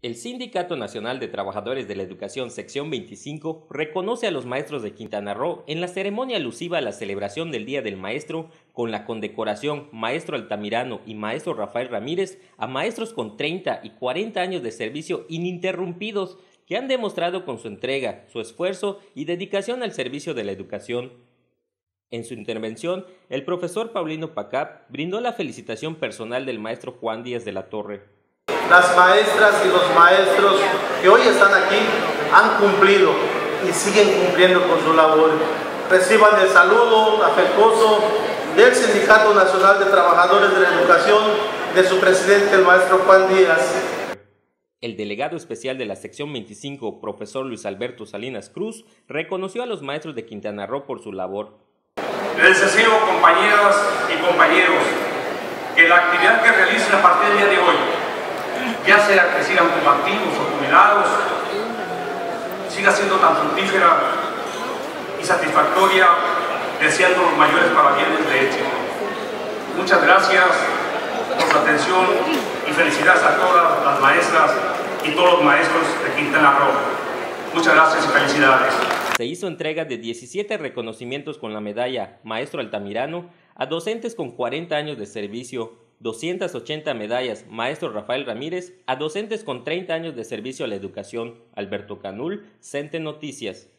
El Sindicato Nacional de Trabajadores de la Educación Sección 25 reconoce a los maestros de Quintana Roo en la ceremonia alusiva a la celebración del Día del Maestro con la condecoración Maestro Altamirano y Maestro Rafael Ramírez a maestros con 30 y 40 años de servicio ininterrumpidos que han demostrado con su entrega, su esfuerzo y dedicación al servicio de la educación. En su intervención, el profesor Paulino Pacap brindó la felicitación personal del maestro Juan Díaz de la Torre. Las maestras y los maestros que hoy están aquí han cumplido y siguen cumpliendo con su labor. Reciban el saludo afectuoso del Sindicato Nacional de Trabajadores de la Educación, de su presidente, el maestro Juan Díaz. El delegado especial de la sección 25, profesor Luis Alberto Salinas Cruz, reconoció a los maestros de Quintana Roo por su labor. Les deseo, compañeras y compañeros, que la actividad que realicen a partir del día de hoy, ya sea que sigan como activos o jubilados, siga siendo tan fructífera y satisfactoria, deseando los mayores parabienes de éxito. Muchas gracias por su atención y felicidades a todas las maestras y todos los maestros de Quintana Roo. Muchas gracias y felicidades. Se hizo entrega de 17 reconocimientos con la medalla Maestro Altamirano a docentes con 40 años de servicio, 280 medallas Maestro Rafael Ramírez a docentes con 30 años de servicio a la educación. Alberto Canul, CENTE Noticias.